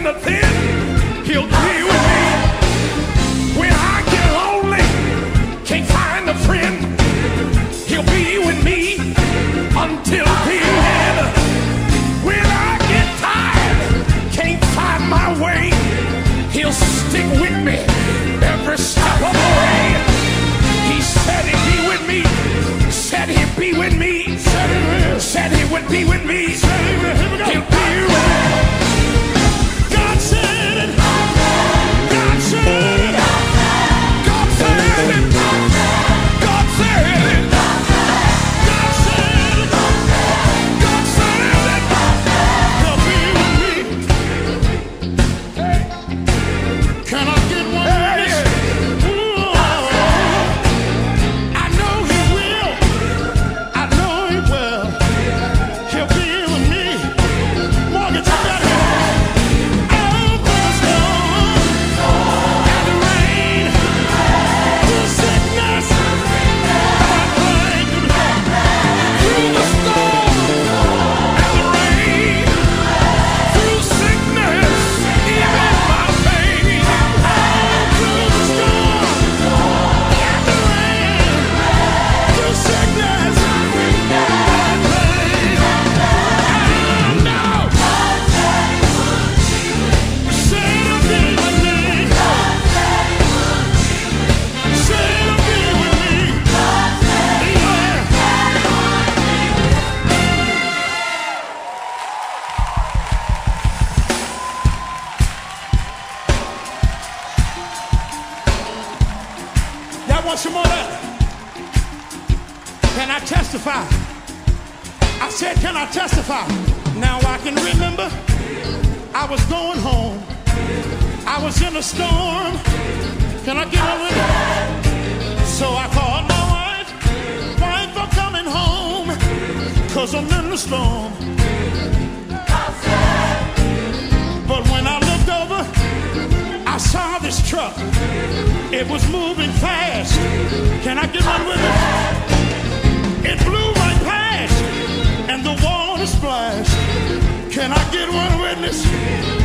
the thin, he'll be with me. When I get lonely, can't find a friend, he'll be with me until the end. When I get tired, can't find my way, he'll stick with me every step of the way. He said he'd be with me, said he'd be with me, said he would be with me, he'll be with me. God said it, God said it, God said it, God said it, God said it, God said it, he'll be with me. Can I get one of this? I know he will, I know he will. He'll be with me. Mortgage, I got it. Over the storm and the rain, through sickness and pain. Through the storm and the rain, through sickness, even my pain. Through the storm and the rain, through sickness and pain. And now, say it'll be with me. Say it'll be with me. Yeah. Y'all want some more of that? Can I testify? I said, can I testify? Now I can remember I was going home. I was in a storm. Can I get a little? So I called my wife. Wife, I'm coming home, 'cause I'm in the storm. But when I looked over, I saw this truck. It was moving fast. Can I get one with it? It blew right past, and the water splashed. Can I get one witness?